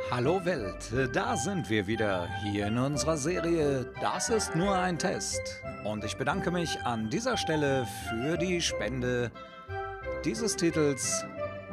Hallo Welt, da sind wir wieder, hier in unserer Serie Das ist nur ein Test. Und ich bedanke mich an dieser Stelle für die Spende dieses Titels.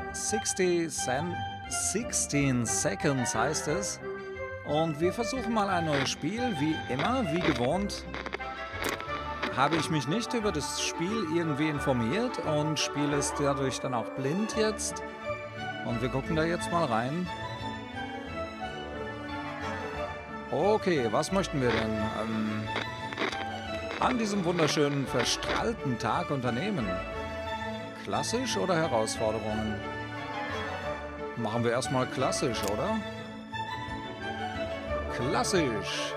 16 Seconds heißt es. Und wir versuchen mal ein neues Spiel, wie immer, wie gewohnt. Habe ich mich nicht über das Spiel irgendwie informiert und spiele es dadurch dann auch blind jetzt. Und wir gucken da jetzt mal rein. Okay, was möchten wir denn an diesem wunderschönen, verstrahlten Tag unternehmen? Klassisch oder Herausforderungen? Machen wir erstmal klassisch, oder? Klassisch.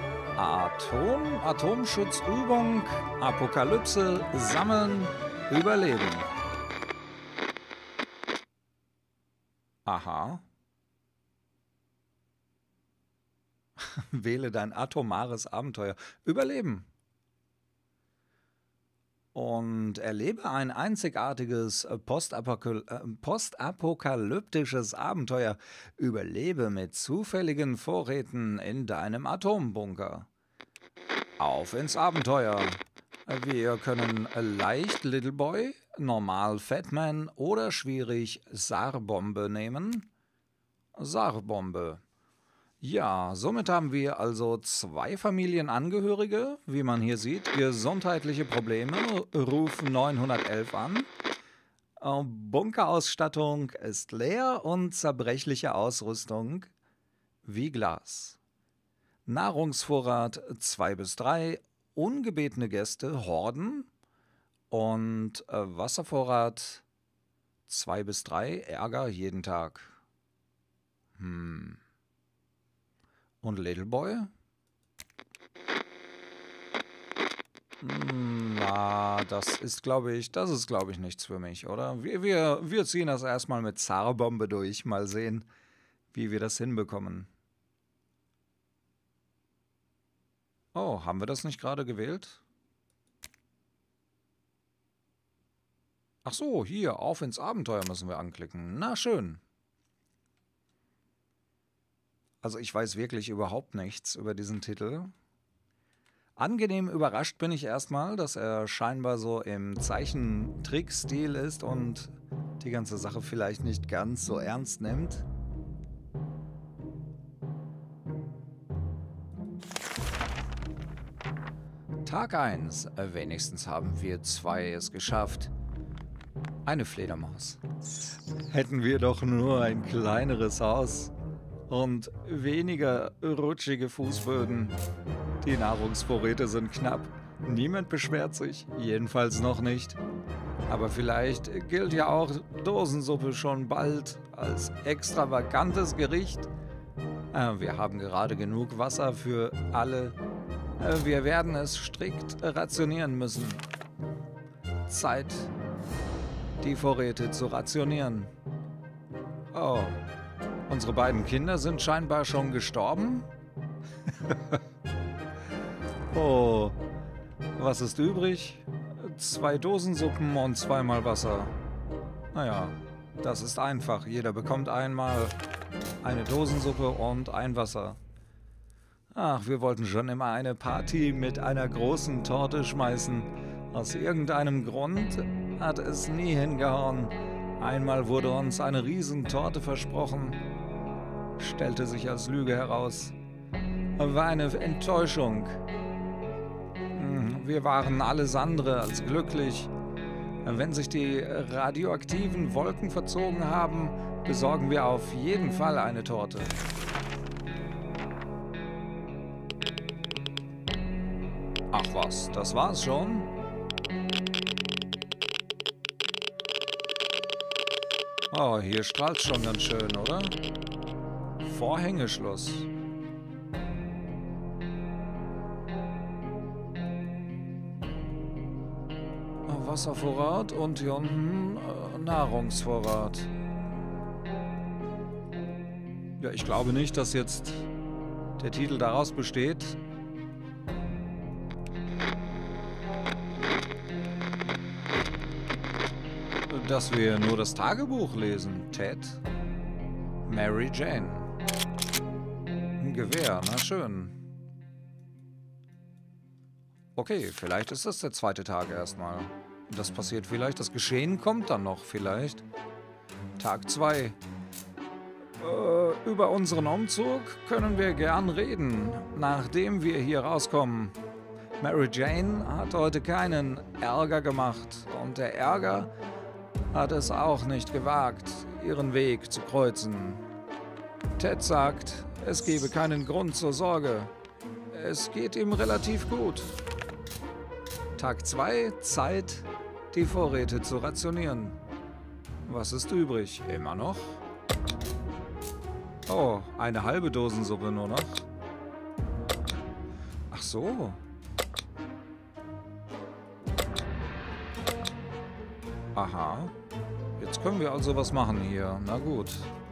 Atomschutzübung, Apokalypse, Sammeln, Überleben. Aha. Wähle dein atomares Abenteuer. Überleben. Und erlebe ein einzigartiges postapokalyptisches Abenteuer. Überlebe mit zufälligen Vorräten in deinem Atombunker. Auf ins Abenteuer. Wir können leicht Little Boy, normal Fatman oder schwierig Sarbombe nehmen. Sarbombe. Ja, somit haben wir also 2 Familienangehörige, wie man hier sieht, gesundheitliche Probleme, Ruf 911 an. Bunkerausstattung ist leer und zerbrechliche Ausrüstung wie Glas. Nahrungsvorrat 2 bis 3, ungebetene Gäste, Horden und Wasservorrat 2 bis 3, Ärger jeden Tag. Und Little Boy? Na, das ist, glaube ich, nichts für mich, oder? Wir ziehen das erstmal mit Zarbombe durch. Mal sehen, wie wir das hinbekommen. Oh, haben wir das nicht gerade gewählt? Ach so, hier, auf ins Abenteuer müssen wir anklicken. Na schön. Also ich weiß wirklich überhaupt nichts über diesen Titel. Angenehm überrascht bin ich erstmal, dass er scheinbar so im Zeichentrickstil ist und die ganze Sache vielleicht nicht ganz so ernst nimmt. Tag 1. Wenigstens haben wir 2 es geschafft. Eine Fledermaus. Hätten wir doch nur ein kleineres Haus. Und weniger rutschige Fußböden. Die Nahrungsvorräte sind knapp. Niemand beschwert sich, jedenfalls noch nicht. Aber vielleicht gilt ja auch Dosensuppe schon bald als extravagantes Gericht. Wir haben gerade genug Wasser für alle. Wir werden es strikt rationieren müssen. Zeit, die Vorräte zu rationieren. Oh. Unsere beiden Kinder sind scheinbar schon gestorben. Oh, was ist übrig? 2 Dosensuppen und 2-mal Wasser. Naja, das ist einfach. Jeder bekommt einmal eine Dosensuppe und ein Wasser. Ach, wir wollten schon immer eine Party mit einer großen Torte schmeißen. Aus irgendeinem Grund hat es nie hingehauen. Einmal wurde uns eine Riesentorte versprochen. Stellte sich als Lüge heraus. War eine Enttäuschung. Wir waren alles andere als glücklich. Wenn sich die radioaktiven Wolken verzogen haben, besorgen wir auf jeden Fall eine Torte. Ach was, das war's schon? Oh, hier strahlt's schon ganz schön, oder? Vorhängeschloss. Wasservorrat und hier unten Nahrungsvorrat. Ja, ich glaube nicht, dass jetzt der Titel daraus besteht, dass wir nur das Tagebuch lesen. Ted, Mary Jane. Gewehr, na schön. Okay, vielleicht ist das der zweite Tag erstmal. Das passiert vielleicht, das Geschehen kommt dann noch vielleicht. Tag 2. Über unseren Umzug können wir gern reden, nachdem wir hier rauskommen. Mary Jane hat heute keinen Ärger gemacht und der Ärger hat es auch nicht gewagt, ihren Weg zu kreuzen. Ted sagt, es gebe keinen Grund zur Sorge. Es geht ihm relativ gut. Tag 2, Zeit, die Vorräte zu rationieren. Was ist übrig? Immer noch? Oh, eine halbe Dosensuppe nur noch. Ach so. Aha. Jetzt können wir also was machen hier. Na gut.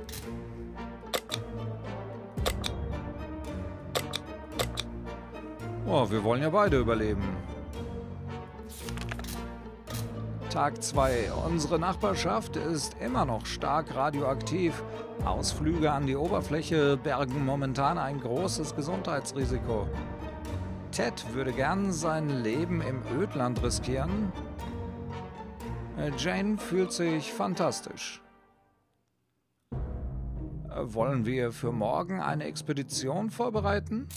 Oh, wir wollen ja beide überleben. Tag 2. Unsere Nachbarschaft ist immer noch stark radioaktiv. Ausflüge an die Oberfläche bergen momentan ein großes Gesundheitsrisiko. Ted würde gern sein Leben im Ödland riskieren. Jane fühlt sich fantastisch. Wollen wir für morgen eine Expedition vorbereiten?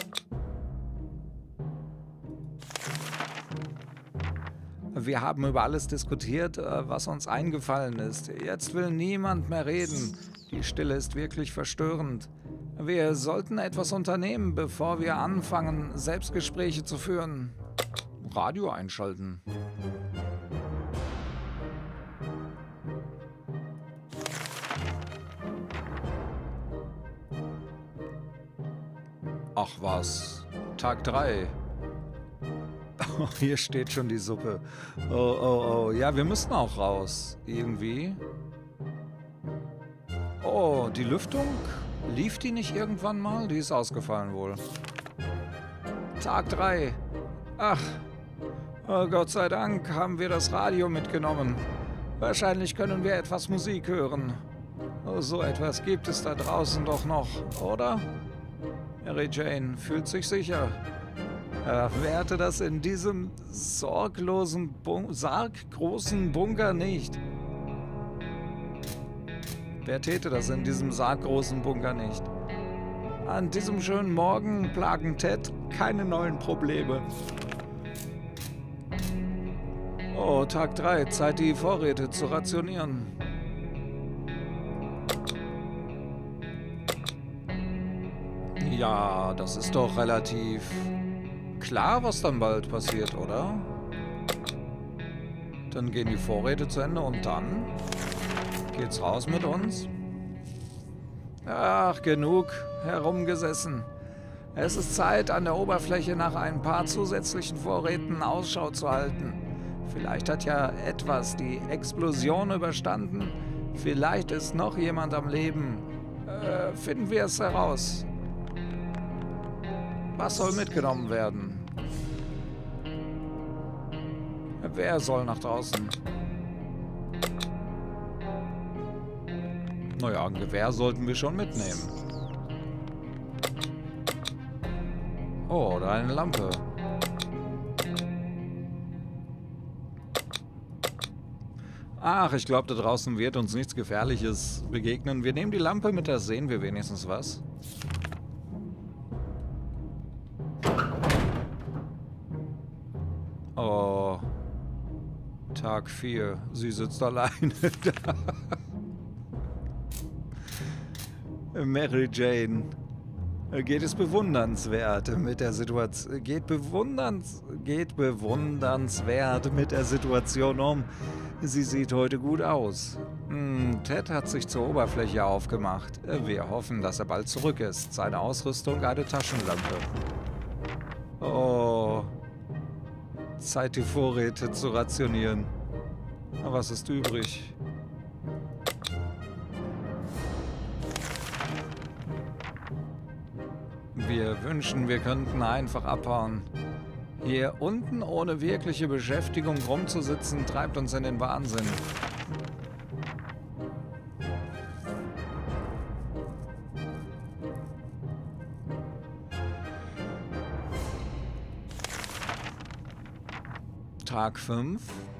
Wir haben über alles diskutiert, was uns eingefallen ist. Jetzt will niemand mehr reden. Die Stille ist wirklich verstörend. Wir sollten etwas unternehmen, bevor wir anfangen, Selbstgespräche zu führen. Radio einschalten. Ach was, Tag 3. Oh, hier steht schon die Suppe. Oh, oh, oh. Ja, wir müssen auch raus. Irgendwie. Oh, die Lüftung? Lief die nicht irgendwann mal? Die ist ausgefallen wohl. Tag 3. Ach. Oh, Gott sei Dank haben wir das Radio mitgenommen. Wahrscheinlich können wir etwas Musik hören. Oh, so etwas gibt es da draußen doch noch, oder? Mary Jane fühlt sich sicher. Wer hatte das in diesem sarggroßen Bunker nicht? Wer täte das in diesem sarggroßen Bunker nicht? An diesem schönen Morgen plagen Ted keine neuen Probleme. Oh, Tag 3, Zeit die Vorräte zu rationieren. Ja, das ist doch relativ klar, was dann bald passiert, oder? Dann gehen die Vorräte zu Ende und dann geht's raus mit uns. Ach, genug herumgesessen. Es ist Zeit, an der Oberfläche nach ein paar zusätzlichen Vorräten Ausschau zu halten. Vielleicht hat ja etwas die Explosion überstanden. Vielleicht ist noch jemand am Leben. Finden wir es heraus. Was soll mitgenommen werden? Wer soll nach draußen? Naja, ein Gewehr sollten wir schon mitnehmen. Oh, da eine Lampe. Ach, ich glaube, da draußen wird uns nichts Gefährliches begegnen. Wir nehmen die Lampe mit, da sehen wir wenigstens was. Oh, Tag 4. Sie sitzt alleine da. Mary Jane. Geht es bewundernswert mit der Situation. Geht bewundernswert mit der Situation um. Sie sieht heute gut aus. Ted hat sich zur Oberfläche aufgemacht. Wir hoffen, dass er bald zurück ist. Seine Ausrüstung eine Taschenlampe. Oh. Zeit, die Vorräte zu rationieren. Was ist übrig? Wir wünschen, wir könnten einfach abhauen. Hier unten ohne wirkliche Beschäftigung rumzusitzen, treibt uns in den Wahnsinn. Tag 5.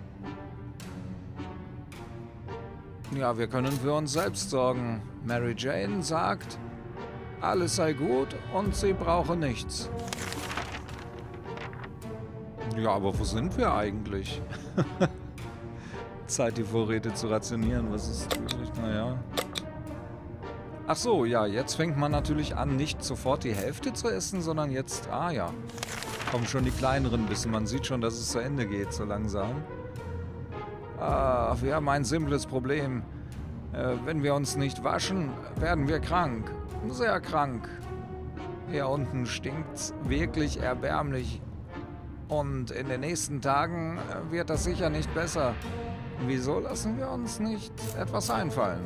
Ja, wir können für uns selbst sorgen. Mary Jane sagt, alles sei gut und sie brauche nichts. Ja, aber wo sind wir eigentlich? Zeit, die Vorräte zu rationieren. Was ist wirklich? Naja. Ach so, ja, jetzt fängt man natürlich an, nicht sofort die Hälfte zu essen, sondern jetzt, ah ja, kommen schon die kleineren Bissen. Man sieht schon, dass es zu Ende geht, so langsam. Ach, wir haben ein simples Problem. Wenn wir uns nicht waschen, werden wir krank. Sehr krank. Hier unten stinkt's wirklich erbärmlich. Und in den nächsten Tagen wird das sicher nicht besser. Wieso lassen wir uns nicht etwas einfallen?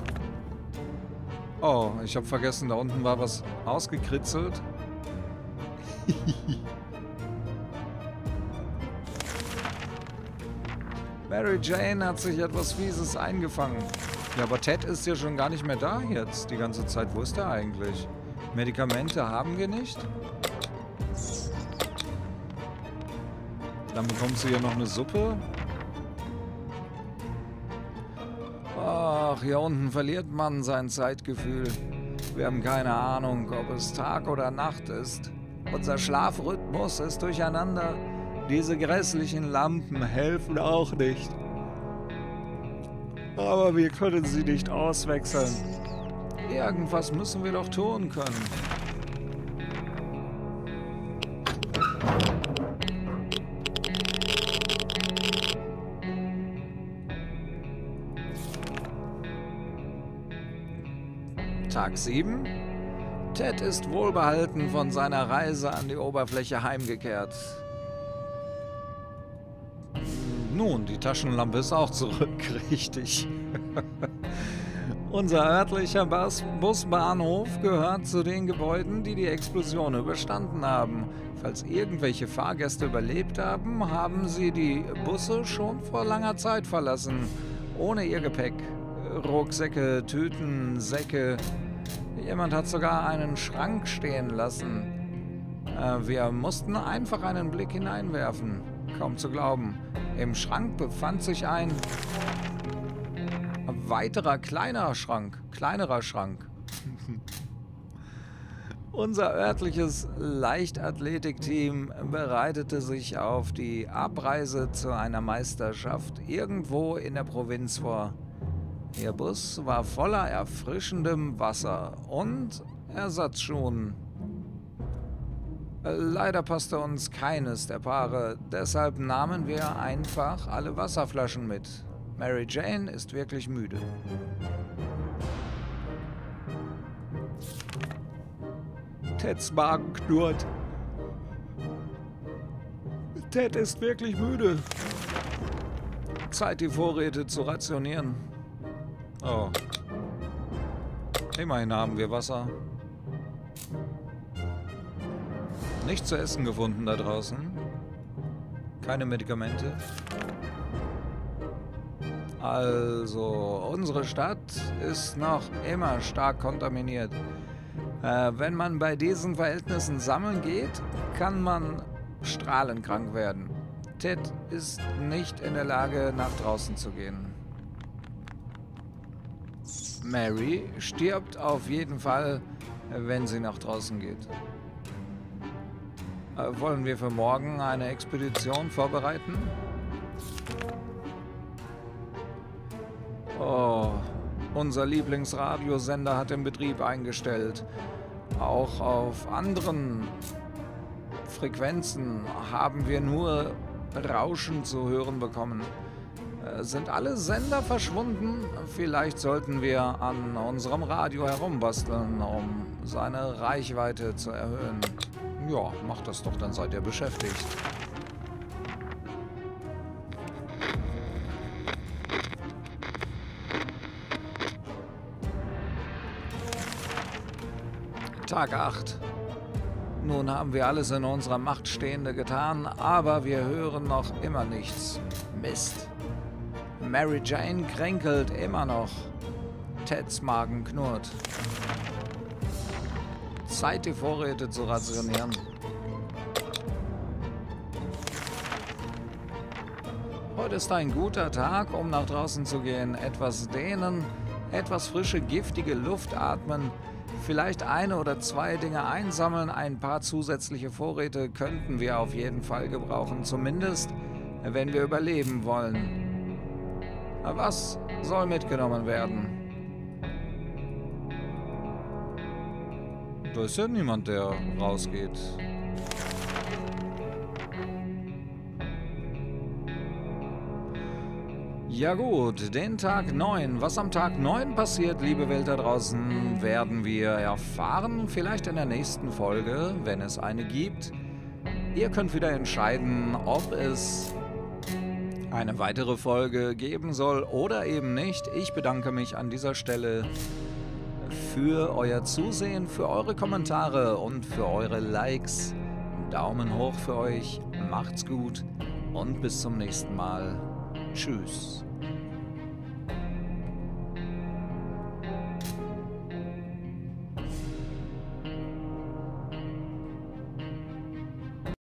Oh, ich habe vergessen, da unten war was ausgekritzelt. Mary Jane hat sich etwas Fieses eingefangen. Ja, aber Ted ist ja schon gar nicht mehr da jetzt die ganze Zeit. Wo ist er eigentlich? Medikamente haben wir nicht. Dann bekommt sie ja noch eine Suppe. Ach, hier unten verliert man sein Zeitgefühl. Wir haben keine Ahnung, ob es Tag oder Nacht ist. Unser Schlafrhythmus ist durcheinander. Diese grässlichen Lampen helfen auch nicht. Aber wir können sie nicht auswechseln. Irgendwas müssen wir doch tun können. Tag 7. Ted ist wohlbehalten von seiner Reise an die Oberfläche heimgekehrt. Nun, die Taschenlampe ist auch zurück, richtig. Unser örtlicher Busbahnhof gehört zu den Gebäuden, die die Explosion überstanden haben. Falls irgendwelche Fahrgäste überlebt haben, haben sie die Busse schon vor langer Zeit verlassen. Ohne ihr Gepäck. Rucksäcke, Tüten, Säcke. Jemand hat sogar einen Schrank stehen lassen. Wir mussten einfach einen Blick hineinwerfen. Kaum zu glauben. Im Schrank befand sich ein weiterer kleinerer Schrank. Unser örtliches Leichtathletikteam bereitete sich auf die Abreise zu einer Meisterschaft irgendwo in der Provinz vor. Ihr Bus war voller erfrischendem Wasser und Ersatzschuhen. Leider passte uns keines der Paare, deshalb nahmen wir einfach alle Wasserflaschen mit. Mary Jane ist wirklich müde. Teds Magen knurrt. Ted ist wirklich müde. Zeit, die Vorräte zu rationieren. Oh. Immerhin haben wir Wasser. Nichts zu essen gefunden da draußen. Keine Medikamente. Also, unsere Stadt ist noch immer stark kontaminiert. Wenn man bei diesen Verhältnissen sammeln geht, kann man strahlenkrank werden. Ted ist nicht in der Lage, nach draußen zu gehen. Mary stirbt auf jeden Fall, wenn sie nach draußen geht. Wollen wir für morgen eine Expedition vorbereiten? Oh, unser Lieblingsradiosender hat den Betrieb eingestellt. Auch auf anderen Frequenzen haben wir nur Rauschen zu hören bekommen. Sind alle Sender verschwunden? Vielleicht sollten wir an unserem Radio herumbasteln, um seine Reichweite zu erhöhen. Ja, macht das doch, dann seid ihr beschäftigt. Tag 8. Nun haben wir alles in unserer Macht Stehende getan, aber wir hören noch immer nichts. Mist. Mary Jane kränkelt immer noch. Teds Magen knurrt. Zeit, die Vorräte zu rationieren. Heute ist ein guter Tag, um nach draußen zu gehen, etwas dehnen, etwas frische, giftige Luft atmen, vielleicht eine oder zwei Dinge einsammeln, ein paar zusätzliche Vorräte könnten wir auf jeden Fall gebrauchen, zumindest wenn wir überleben wollen. Was soll mitgenommen werden? Da ist ja niemand, der rausgeht. Ja gut, den Tag 9. Was am Tag 9 passiert, liebe Welt da draußen, werden wir erfahren. Vielleicht in der nächsten Folge, wenn es eine gibt. Ihr könnt wieder entscheiden, ob es eine weitere Folge geben soll oder eben nicht. Ich bedanke mich an dieser Stelle für euer Zusehen, für eure Kommentare und für eure Likes. Daumen hoch für euch, macht's gut und bis zum nächsten Mal. Tschüss.